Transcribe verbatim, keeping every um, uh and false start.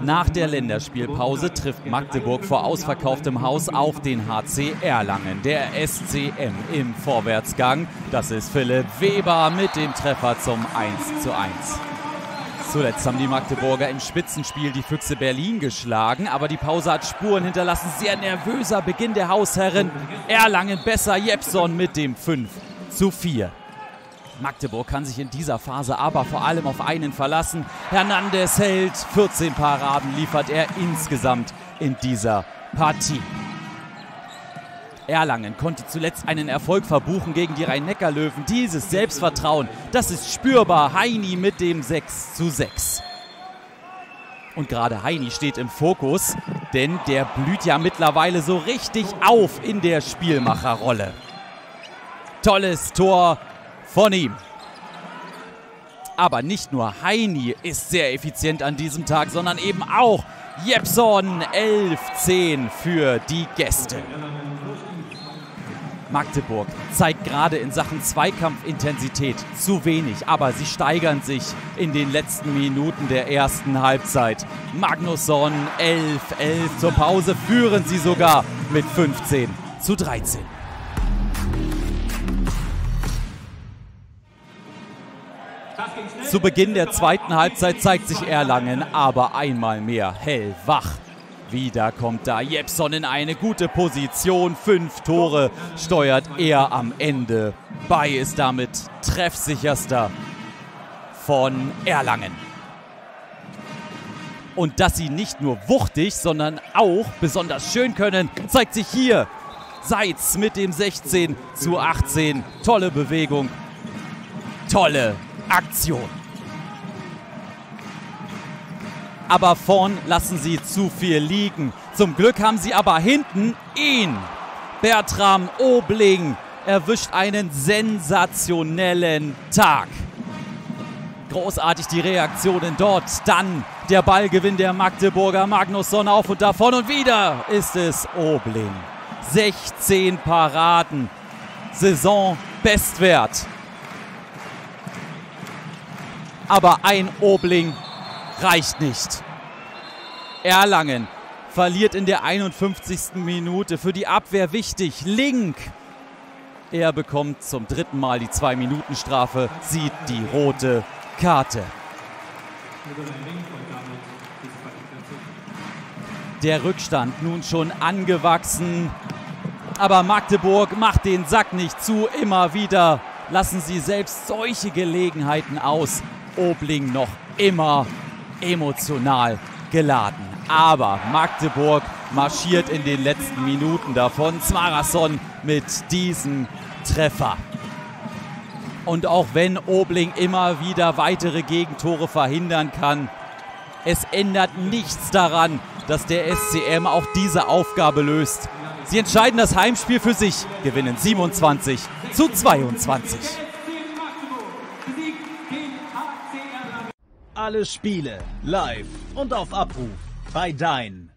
Nach der Länderspielpause trifft Magdeburg vor ausverkauftem Haus auf den H C Erlangen. Der S C M im Vorwärtsgang. Das ist Philipp Weber mit dem Treffer zum eins zu eins. Zuletzt haben die Magdeburger im Spitzenspiel die Füchse Berlin geschlagen, aber die Pause hat Spuren hinterlassen. Sehr nervöser Beginn der Hausherren. Erlangen besser, Jeppson mit dem fünf zu vier. Magdeburg kann sich in dieser Phase aber vor allem auf einen verlassen. Hernandez hält, vierzehn Paraden liefert er insgesamt in dieser Partie. Erlangen konnte zuletzt einen Erfolg verbuchen gegen die Rhein-Neckar-Löwen. Dieses Selbstvertrauen, das ist spürbar. Heini mit dem sechs zu sechs. Und gerade Heini steht im Fokus, denn der blüht ja mittlerweile so richtig auf in der Spielmacherrolle. Tolles Tor von ihm. Aber nicht nur Heini ist sehr effizient an diesem Tag, sondern eben auch Jeppson. elf zehn für die Gäste. Magdeburg zeigt gerade in Sachen Zweikampfintensität zu wenig, aber sie steigern sich in den letzten Minuten der ersten Halbzeit. Magnusson elf elf, zur Pause führen sie sogar mit fünfzehn zu dreizehn. Zu Beginn der zweiten Halbzeit zeigt sich Erlangen aber einmal mehr hellwach. Wieder kommt da Jeppson in eine gute Position. Fünf Tore steuert er am Ende bei, ist damit treffsicherster von Erlangen. Und dass sie nicht nur wuchtig, sondern auch besonders schön können, zeigt sich hier. Seitz mit dem sechzehn zu achtzehn. Tolle Bewegung, tolle Aktion. Aber vorn lassen sie zu viel liegen. Zum Glück haben sie aber hinten ihn. Bertram Obling erwischt einen sensationellen Tag. Großartig die Reaktionen dort. Dann der Ballgewinn der Magdeburger. Magnusson auf und davon und wieder ist es Obling. sechzehn Paraden. Saisonbestwert. Aber ein Obling reicht nicht. Erlangen verliert in der einundfünfzigsten Minute. Für die Abwehr wichtig. Link. Er bekommt zum dritten Mal die zwei-Minuten-Strafe, sieht die rote Karte. Der Rückstand nun schon angewachsen. Aber Magdeburg macht den Sack nicht zu. Immer wieder lassen sie selbst solche Gelegenheiten aus. Obling noch immer emotional geladen. Aber Magdeburg marschiert in den letzten Minuten davon. Smarason mit diesem Treffer. Und auch wenn Obling immer wieder weitere Gegentore verhindern kann, es ändert nichts daran, dass der S C M auch diese Aufgabe löst. Sie entscheiden das Heimspiel für sich, gewinnen siebenundzwanzig zu zweiundzwanzig. Alle Spiele live und auf Abruf bei Dein.